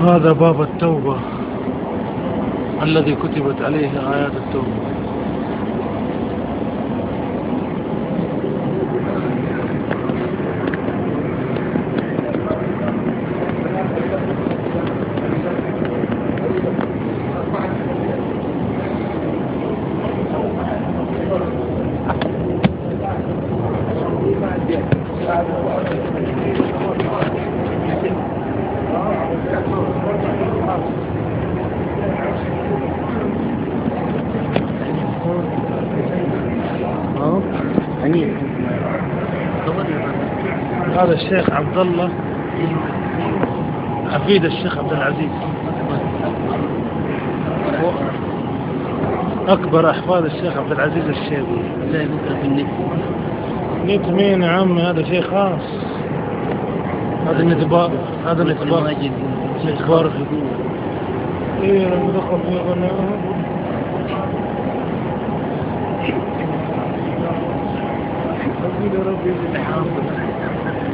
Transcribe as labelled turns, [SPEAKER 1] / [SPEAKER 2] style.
[SPEAKER 1] هذا باب التوبة الذي كتبت عليه آيات التوبة. هذا الشيخ عبد الله حفيد الشيخ عبد العزيز، أكبر أحفاد الشيخ عبد العزيز الشيبي.
[SPEAKER 2] زي بكرة في النت.
[SPEAKER 1] نت مين يا عمي؟ هذا شيء خاص. هذا نتبار، هذا نتبار نتبار. إيه لما دخل في غناء ربي